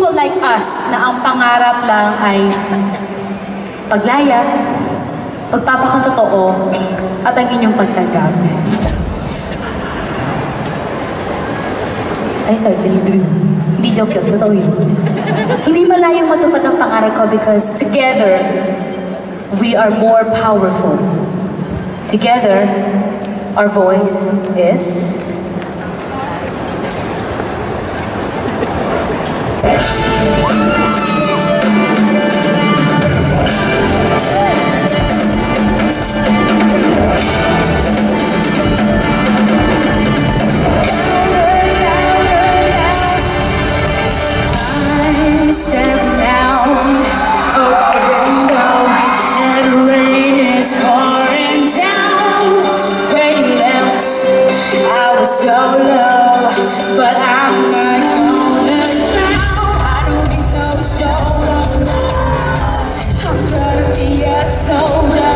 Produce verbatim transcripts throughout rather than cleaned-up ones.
people like us na ang pangarap lang ay paglaya, pagpapakatotoo, at ang inyong pagtanggap. Ay, sorry, dali-dali. Hindi joke yun, totoo yun. Hindi malayong matupad ang pangarap ko because together, we are more powerful. Together, our voice is... So low, but I'm not gonna drown. I don't need no shoulder. I'm gonna be a soldier.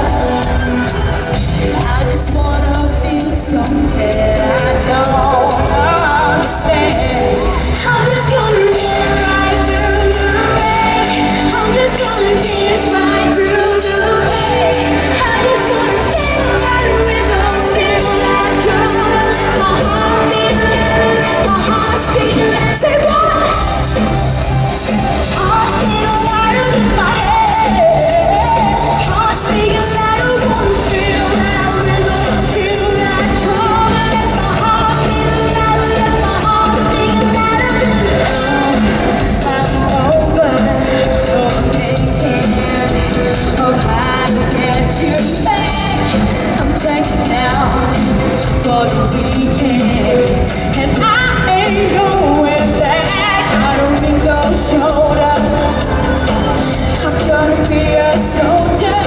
I just wanna be something I don't understand. I'm just gonna run right through the rain. I'm just gonna dance right through the pain. I just wanna feel right with the feel that drum. My heart beating, my heart's beating, say what? Heart's beating louder than my head. Heart's beating louder, wanna feel that rhythm, feel that drum. Let my heart beat louder, let my heart beat louder than love. I'm over of thinking of how to get you back. I'm taking now for the weekend, and I ain't going back. I don't need no shoulder. I'm gonna be a soldier.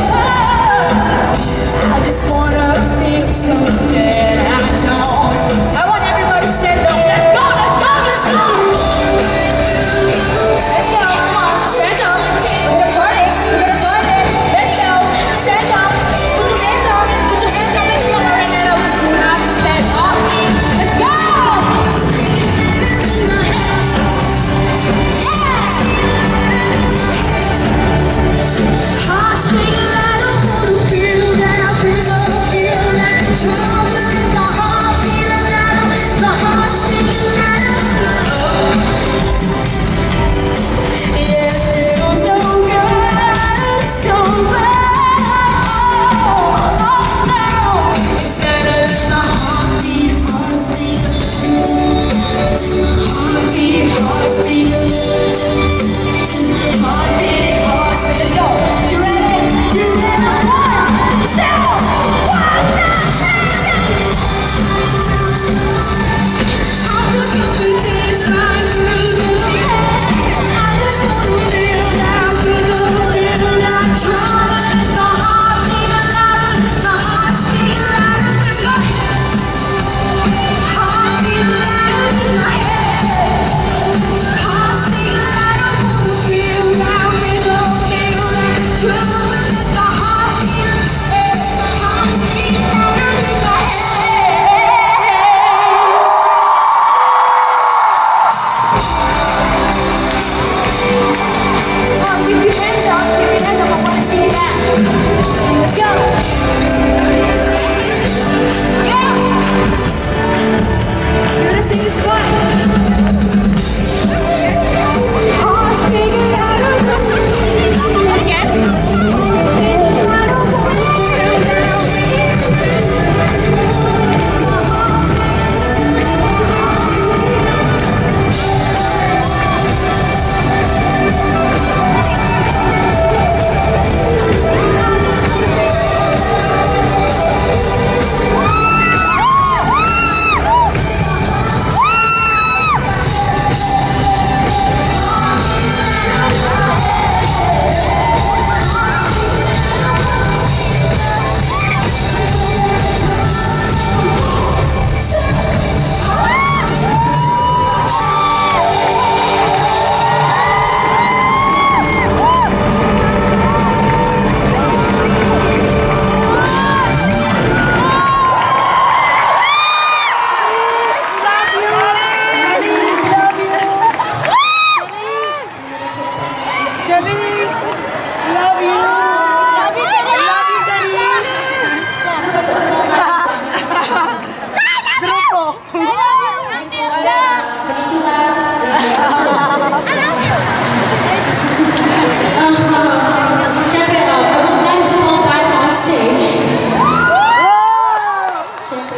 I just wanna feel something I don't. I want everybody to stand up. Let's go, let's go, let's go. Let's go, come on, stand up. We're gonna party, we're gonna party. Let's go, stand up. Put your hands up, put your hands up. Let's go right now. Stand up.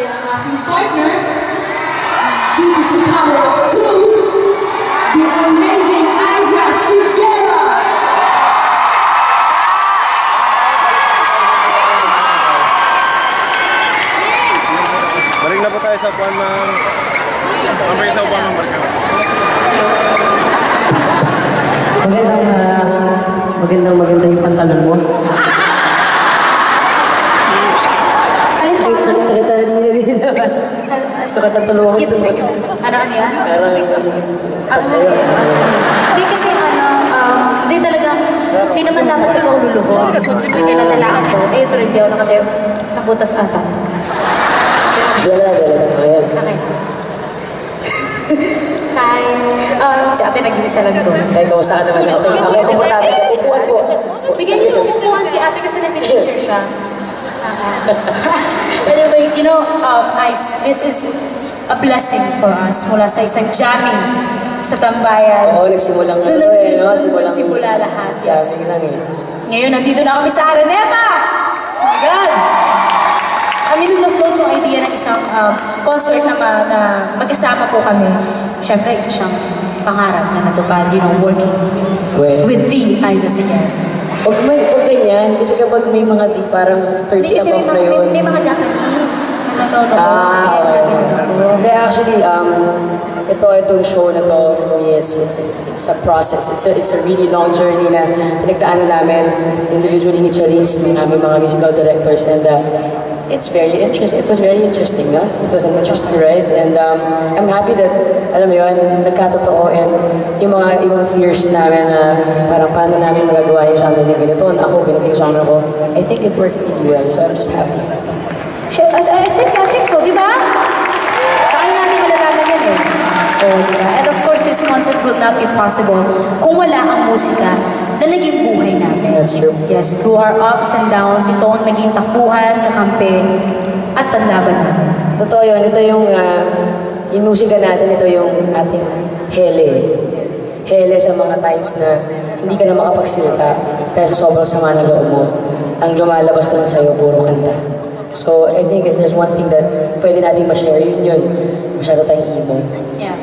Siyempre, ang aking partner, dito sa Power of Two, the amazing Aiza Sigera! Balik na po tayo sa upuan ng... Mamay sa upuan ng barka. Magandang, uh, magandang, maganda yung pantalon mo. Alin po? Nakita na dito. Sukat ang tulungan ko. Ano, ano yan? Parang kasi... Ang Hindi kasi ano, um, hindi talaga, hindi naman dapat kasi ako luluhod. Kaya nadala ako. Eh, ito rin, di ako nakatayo. Nabutas ata. Wala, wala. Ayan. Okay. Hi. Um, si ate nag-iisa lang doon. Kaya kamusta ka naman natin. Okay, komportable ka. Upuan po. Bigyan niyo yung upuan si ate kasi nag-picture siya. Anyway, you know, um, Ice, this is a blessing for us mula sa isang jamming sa tambayan. Oo, nagsimulang ano Doon eh, no? nagsimula, Simulang nagsimula lahat. Yes. jamming lang eh. Ngayon, nandito na kami sa Araneta! Oh my God! Kami nung na-float yung idea ng isang um, concert na, ma, na magkasama po kami. Siyempre, isa siyang pangarap na natupad, you know, working Well, with the Aiza Sigera. Pag may pag ganyan, kasi kapag may mga di parang thirty Hindi kasi may above na mga, yun. may, may mga Japanese. No, no, no. Ah, Kaya mga okay. ganun po. Hindi, actually, um, ito, itong show na to, for me, it's, it's, it's, it's a process. It's a, it's a really long journey na pinagdaanan namin individually ni Charisse, ng aming mga musical directors, and uh, it's very interesting. It was very interesting, no? It was an interesting ride, and um, I'm happy that, alam mo yun, nagkatotoo, and yung mga ibang fears namin na parang paano namin magagawa yung genre ng ganito, and ako, ganito yung genre ko, I think it worked really well, so I'm just happy. Sure, I, I think, I think so, di ba? Saan natin malalaman yun eh? Oh, di ba? And of course, this concert would not be possible kung wala ang musika na naging buhay namin. That's true. Yes, through our ups and downs, ito ang naging takbuhan, kakampi, at panlaban namin. Totoo yun, ito yung, uh, yung musika natin, ito yung ating hele. Hele sa mga times na hindi ka na makapagsilita dahil sa sobrang sama ng loob mo. Ang lumalabas lang sa'yo, puro kanta. So, I think if there's one thing that pwede natin ma-share, yun yun. Masyado tayong emo. Yeah.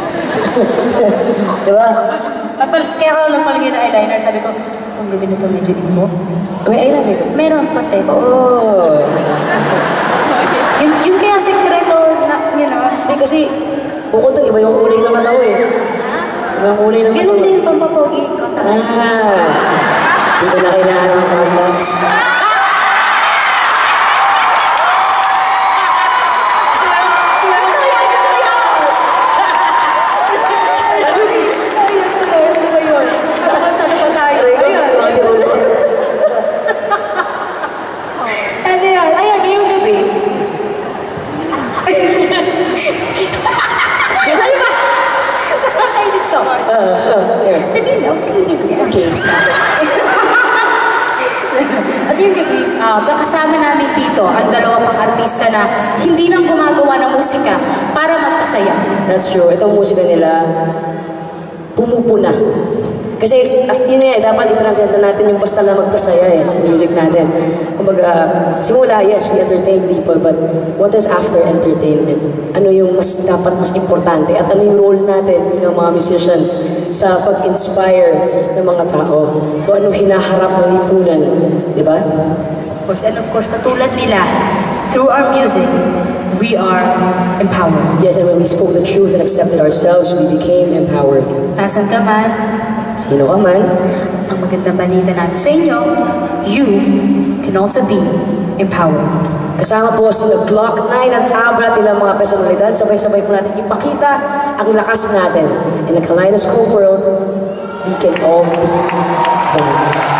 Di ba? Mapal kaya ako lang palagay na eyeliner, sabi ko, itong gabi na ito medyo emo. May eyeliner. Meron konti. Oh. Yun, yun kaya sekreto na, you know, Hindi kasi, bukod doon, iba yung kulay ng mata ko eh. Iba yung kulay ng mata ko. ganun din pampapogi contacts. Ah. Hindi ko na kailangan ng contacts. Ano yan? Ayan, ngayong gabi. Ano ba? Nakakainis to. Dali na, tingin niya. Okay, stop. At yung gabi, uh, nakasama namin dito ang dalawa pang artista na hindi lang gumagawa ng musika para magpasaya. That's true. Itong musika nila, pumupuna. Kasi, uh, yun nga eh, dapat i-transcend na natin yung basta lang magpasaya eh, sa music natin. Kumbaga, uh, simula, yes, we entertain people, but what is after entertainment? Ano yung mas dapat mas importante? At ano yung role natin bilang mga musicians sa pag-inspire ng mga tao? So, ano hinaharap na lipunan? Di ba? Of course, and of course, katulad nila, through our music, we are empowered. Yes, and when we spoke the truth and accepted ourselves, we became empowered. Tasan ka man, Sino ka man, ang magandang balita namin sa inyo, you can also be empowered. kasama po sila Glock nine at Abra at ilang mga personalidad, sabay-sabay po natin ipakita ang lakas natin. In a kaleidoscope world, we can all be one.